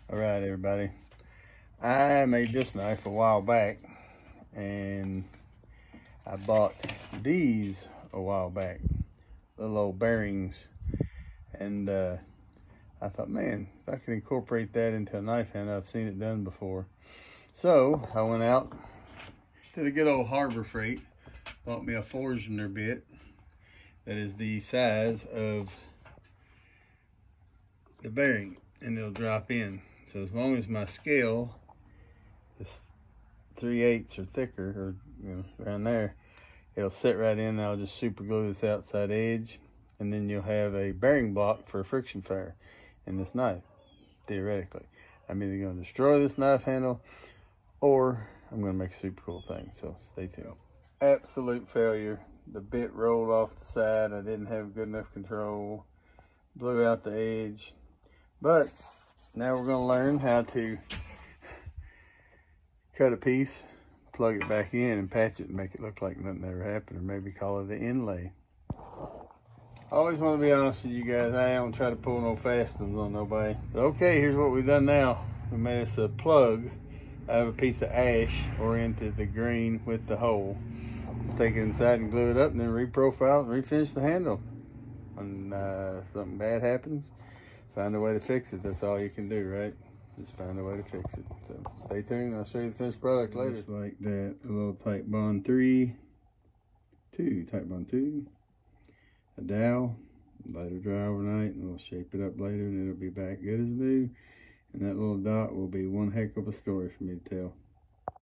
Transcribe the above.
All right, everybody. I made this knife a while back, and I bought these a while back, little old bearings, and I thought, man, if I could incorporate that into a knife handle, I've seen it done before. So I went out to the good old Harbor Freight, bought me a Forstner bit that is the size of the bearing, and it'll drop in. So as long as my scale is 3/8 or thicker, or around there, it'll sit right in. I'll just super glue this outside edge, and then you'll have a bearing block for a friction fire in this knife. Theoretically, I'm either going to destroy this knife handle or I'm going to make a super cool thing. So stay tuned. Absolute failure. The bit rolled off the side. I didn't have good enough control. Blew out the edge. But now we're going to learn how to cut a piece, plug it back in, and patch it and make it look like nothing ever happened, or maybe call it an inlay. I always want to be honest with you guys. I don't try to pull no fast ones on nobody. But okay, here's what we've done now. We made us a plug out of a piece of ash oriented the green with the hole. We'll take it inside and glue it up, and then reprofile it and refinish the handle. When something bad happens, find a way to fix it. That's all you can do, right? Just find a way to fix it. So stay tuned. I'll show you the finished product later. Just like that, a little Titebond 3, 2, Titebond 2, a dowel, let it dry overnight, and we'll shape it up later, and it'll be back good as new. And that little dot will be one heck of a story for me to tell.